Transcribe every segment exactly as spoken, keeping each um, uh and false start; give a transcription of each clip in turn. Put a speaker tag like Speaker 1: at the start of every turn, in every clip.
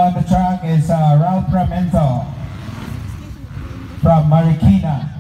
Speaker 1: on the track is uh, Ralph Ramento from Marikina.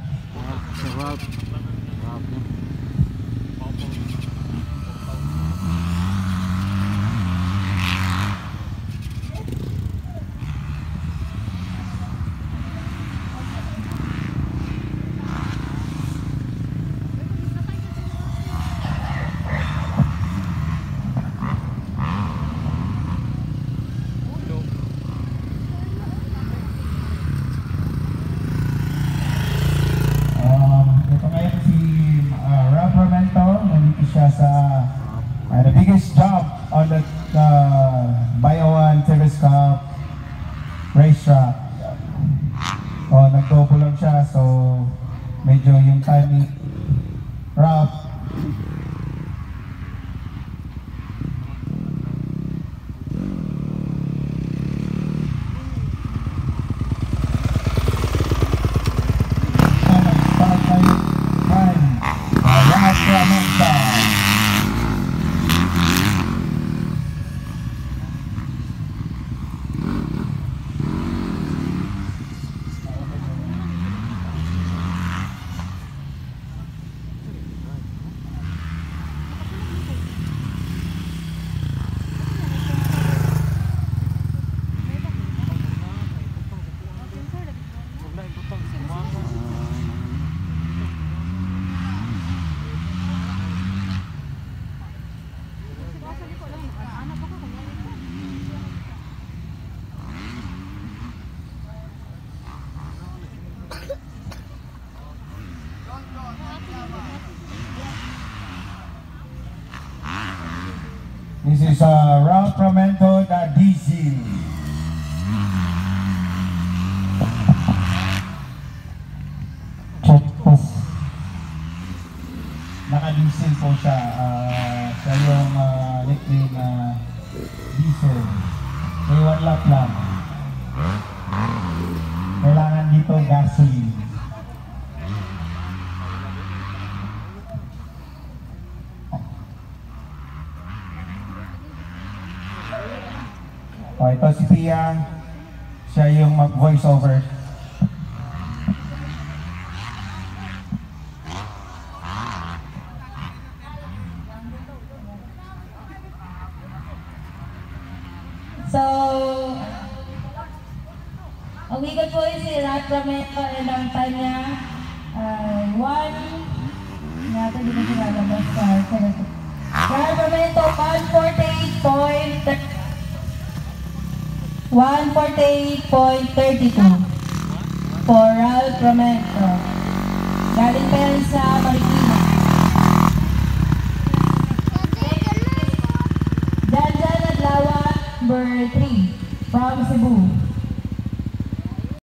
Speaker 1: Siya sa uh, the biggest job on the uh, Bio one Series Cup racetrack. Oh, nag-double lang siya, so medyo yung timing rough. This is uh, Ralph Ramento da Diesel. Check po. Naka-diesel po siya. Uh, siya yung uh, liquid na uh, diesel. May one lap lang. Kailangan dito gasoline. O, ito si Pia, siya yung mag-voice over.
Speaker 2: So, ang wicket po is si Ralph Ramento and ang time niya uh, one, yata di ko siya lalabas sa Ralph Ramento, one forty-eight point one forty-eight point three two for Ralph Ramento. Galing pa yan sa Marikina. Janjan Adlawa, number three from Cebu.